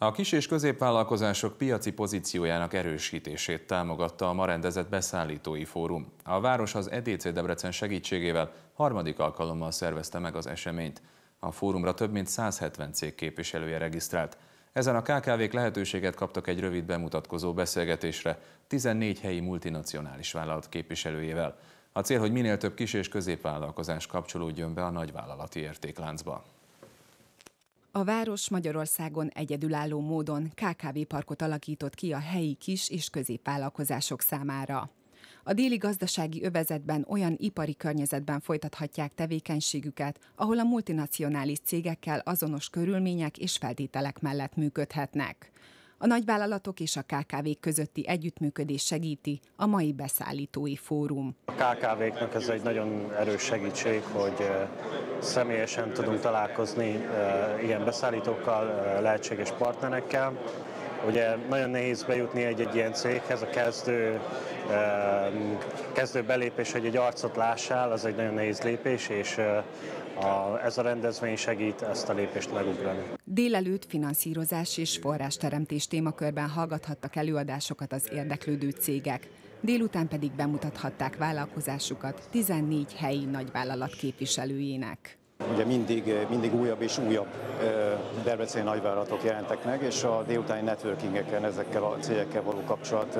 A kis- és középvállalkozások piaci pozíciójának erősítését támogatta a ma rendezett beszállítói fórum. A város az EDC Debrecen segítségével harmadik alkalommal szervezte meg az eseményt. A fórumra több mint 170 cég képviselője regisztrált. Ezen a KKV-k lehetőséget kaptak egy rövid bemutatkozó beszélgetésre 14 helyi multinacionális vállalat képviselőjével. A cél, hogy minél több kis- és középvállalkozás kapcsolódjon be a nagyvállalati értékláncba. A város Magyarországon egyedülálló módon KKV-parkot alakított ki a helyi kis- és középvállalkozások számára. A déli gazdasági övezetben olyan ipari környezetben folytathatják tevékenységüket, ahol a multinacionális cégekkel azonos körülmények és feltételek mellett működhetnek. A nagyvállalatok és a KKV-k közötti együttműködés segíti a mai beszállítói fórum. A KKV-knak ez egy nagyon erős segítség, hogy személyesen tudunk találkozni ilyen beszállítókkal, lehetséges partnerekkel. Ugye nagyon nehéz bejutni egy ilyen céghez, a kezdő belépés, hogy egy arcot lássál, az egy nagyon nehéz lépés, és ez a rendezvény segít ezt a lépést megugrani. Délelőtt finanszírozás és forrásteremtés témakörben hallgathattak előadásokat az érdeklődő cégek, délután pedig bemutathatták vállalkozásukat 14 helyi nagyvállalat képviselőjének. Ugye mindig újabb és újabb debreceni nagyvállalatok jelentek meg, és a délutáni networkingeken ezekkel a cégekkel való kapcsolat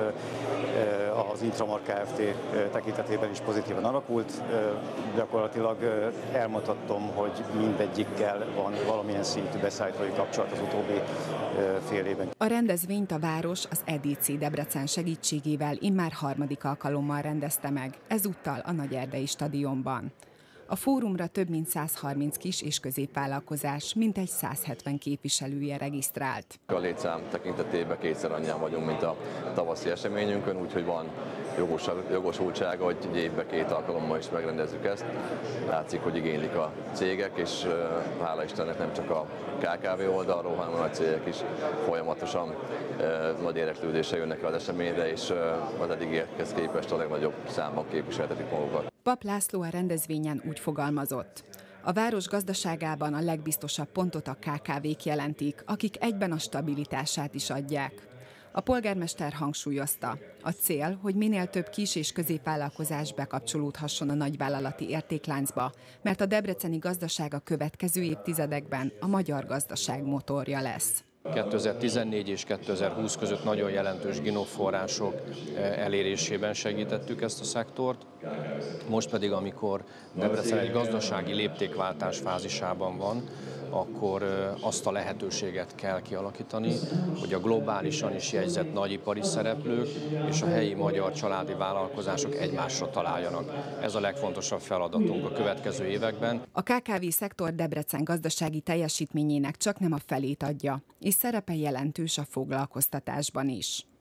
az Intramar Kft. Tekintetében is pozitívan alakult. Gyakorlatilag elmondhatom, hogy mindegyikkel van valamilyen szintű beszállítói kapcsolat az utóbbi fél évben. A rendezvényt a város az EDC Debrecen segítségével immár harmadik alkalommal rendezte meg, ezúttal a Nagyerdei stadionban. A fórumra több mint 130 kis- és középvállalkozás, mintegy 170 képviselője regisztrált. A létszám tekintetében kétszer annyian vagyunk, mint a tavaszi eseményünkön, úgyhogy van jogosultsága, hogy egy évben 2 alkalommal is megrendezzük ezt. Látszik, hogy igénylik a cégek, és hála Istennek nem csak a KKV oldalról, hanem a nagy cégek is folyamatosan nagy érdeklődéssel jönnek az eseményre, és az eddigiekhez képest a legnagyobb számban képviseltetik magukat. Papp László a rendezvényen úgy fogalmazott: a város gazdaságában a legbiztosabb pontot a KKV-k jelentik, akik egyben a stabilitását is adják. A polgármester hangsúlyozta, a cél, hogy minél több kis- és középvállalkozás bekapcsolódhasson a nagyvállalati értékláncba, mert a debreceni gazdaság a következő évtizedekben a magyar gazdaság motorja lesz. 2014 és 2020 között nagyon jelentős GINOG-források elérésében segítettük ezt a szektort. Most pedig, amikor Debrecen egy gazdasági léptékváltás fázisában van, akkor azt a lehetőséget kell kialakítani, hogy a globálisan is jegyzett nagyipari szereplők és a helyi magyar családi vállalkozások egymásra találjanak. Ez a legfontosabb feladatunk a következő években. A KKV-szektor Debrecen gazdasági teljesítményének csaknem a felét adja, és szerepe jelentős a foglalkoztatásban is.